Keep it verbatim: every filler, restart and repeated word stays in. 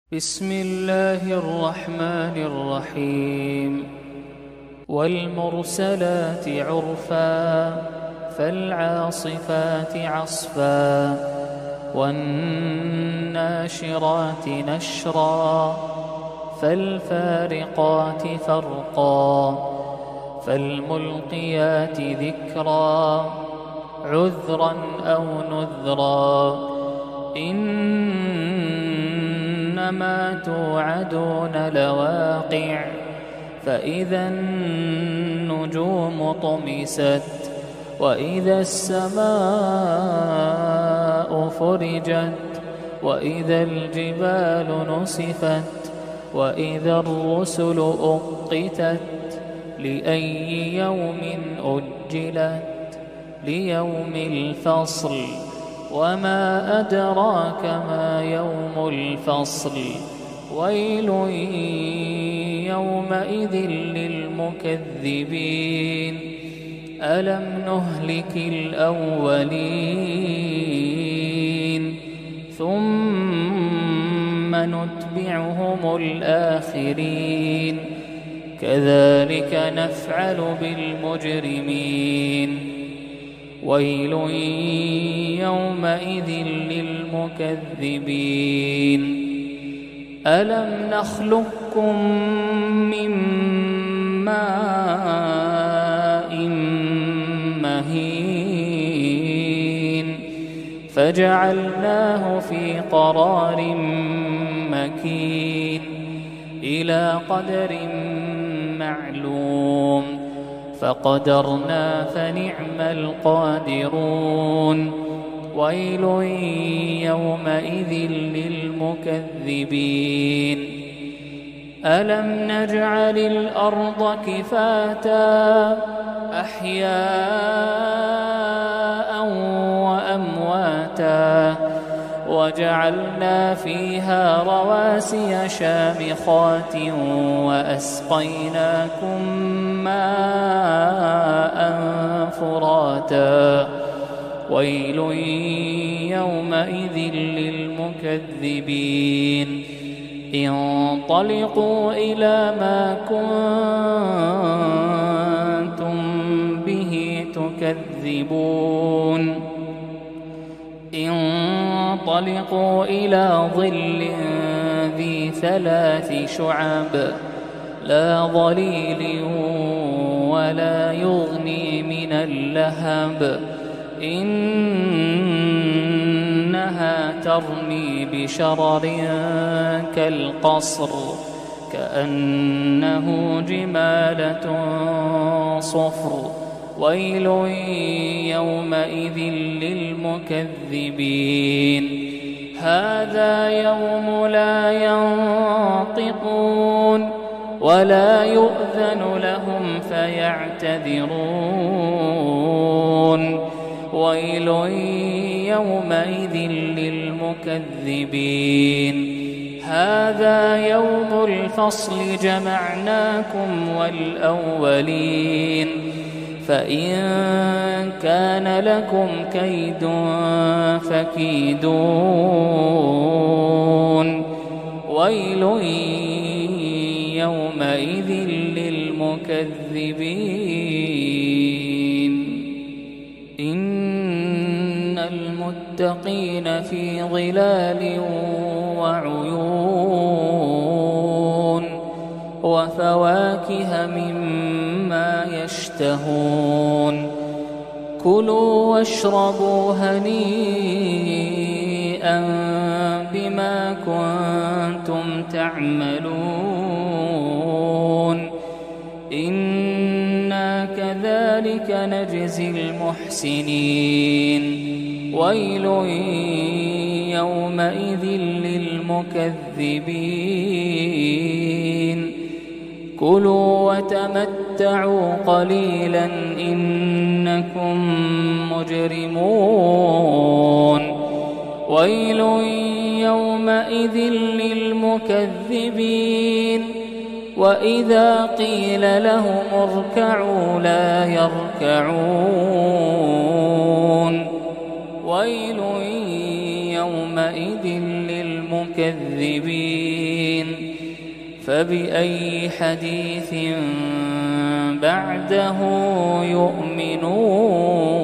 بسم الله الرحمن الرحيم والمرسلات عرفا فالعاصفات عصفا والناشرات نشرا فالفارقات فرقا فالملقيات ذكرا عذرا أو نذرا إنما توعدون لواقع فإذا النجوم طمست وإذا السماء فرجت وإذا الجبال نسفت وإذا الرسل أقتت لأي يوم أجلت ليوم الفصل وما أدراك ما يوم الفصل ويل يومئذ للمكذبين ألم نهلك الأولين ثم نتبعهم الآخرين كذلك نفعل بالمجرمين ويل يومئذ للمكذبين ألم نخلقكم من ماء مهين فجعلناه في قرار مكين إلى قدر معلوم فقدرنا فنعم القادرون ويل يومئذ للمكذبين ألم نجعل الأرض كفاتا أحياء وأمواتا وجعلنا فيها رواسي شامخات وأسقيناكم ماء فراتا ويل يومئذ للمكذبين انطلقوا إلى ما كنتم به تكذبون انطلقوا إلى ظل ذي ثلاث شعب لا ظليل ولا يغني من اللهب إنها ترمي بشرر كالقصر كأنه جمالة صفر ويل يومئذ للمكذبين هذا يوم لا ينطقون ولا يؤذن لهم فيعتذرون ويل يومئذ للمكذبين هذا يوم الفصل جمعناكم والأولين فإن كان لكم كيد فكيدون ويل يومئذ للمكذبين إن المتقين في ظلال وعيون وفواكه مما يشتهون كلوا واشربوا هنيئا بما كنتم تعملون إنا كذلك نجزي المحسنين ويل يومئذ للمكذبين كلوا وتمتعوا قليلا إنكم مجرمون ويل يومئذ للمكذبين وإذا قيل لهم اركعوا لا يركعون ويل يومئذ للمكذبين المكذبين فبأي حديث بعده يؤمنون